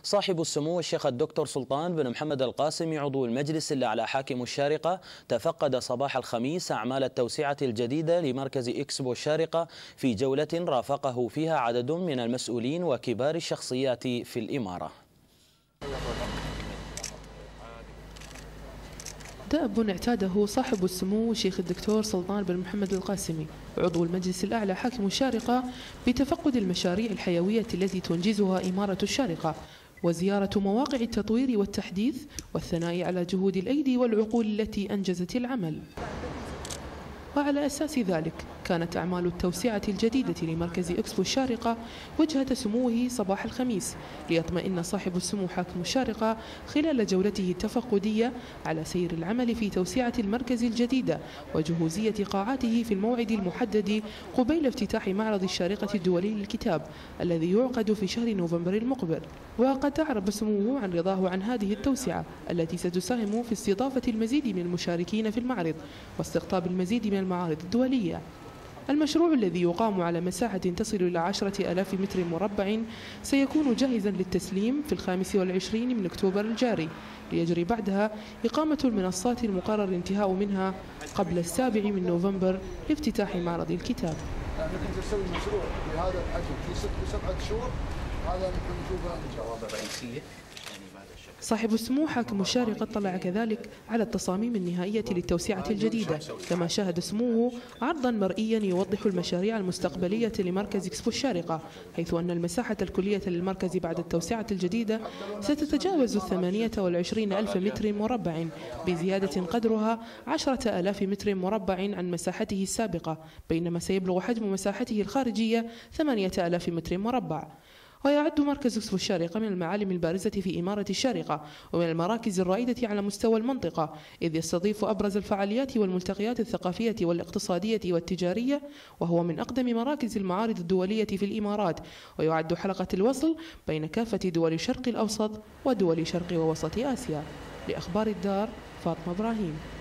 صاحب السمو الشيخ الدكتور سلطان بن محمد القاسمي عضو المجلس الأعلى حاكم الشارقة تفقد صباح الخميس أعمال التوسعة الجديدة لمركز إكسبو الشارقة في جولة رافقه فيها عدد من المسؤولين وكبار الشخصيات في الإمارة. دأب اعتاده صاحب السمو الشيخ الدكتور سلطان بن محمد القاسمي عضو المجلس الأعلى حاكم الشارقة بتفقد المشاريع الحيوية التي تنجزها إمارة الشارقة وزيارة مواقع التطوير والتحديث والثناء على جهود الأيدي والعقول التي أنجزت العمل. وعلى أساس ذلك كانت أعمال التوسعة الجديدة لمركز إكسبو الشارقة وجهة سموه صباح الخميس ليطمئن صاحب السمو حاكم الشارقة خلال جولته التفقدية على سير العمل في توسعة المركز الجديدة وجهوزية قاعاته في الموعد المحدد قبيل افتتاح معرض الشارقة الدولي للكتاب الذي يعقد في شهر نوفمبر المقبل. وقد أعرب سموه عن رضاه عن هذه التوسعة التي ستساهم في استضافة المزيد من المشاركين في المعرض واستقطاب المزيد من المعارض الدولية. المشروع الذي يقام على مساحة تصل إلى 10,000 متر مربع سيكون جاهزا للتسليم في 25 من أكتوبر الجاري، ليجري بعدها إقامة المنصات المقرر الانتهاء منها قبل 7 من نوفمبر لافتتاح معرض الكتاب. نحن نسوي مشروع بهذا الحجم في 7 شهور، هذا نحن نشوفه جوابه رئيسية. صاحب السمو حاكم الشارقة اطلع كذلك على التصاميم النهائية للتوسعة الجديدة، كما شاهد سموه عرضا مرئيا يوضح المشاريع المستقبلية لمركز إكسبو الشارقة، حيث أن المساحة الكلية للمركز بعد التوسعة الجديدة ستتجاوز 28,000 متر مربع بزيادة قدرها 10,000 متر مربع عن مساحته السابقة، بينما سيبلغ حجم مساحته الخارجية 8,000 متر مربع. ويعد مركز إكسبو الشارقة من المعالم البارزة في إمارة الشارقة ومن المراكز الرائدة على مستوى المنطقة، إذ يستضيف أبرز الفعاليات والملتقيات الثقافية والاقتصادية والتجارية، وهو من أقدم مراكز المعارض الدولية في الإمارات، ويعد حلقة الوصل بين كافة دول الشرق الأوسط ودول شرق ووسط آسيا. لأخبار الدار، فاطمة إبراهيم.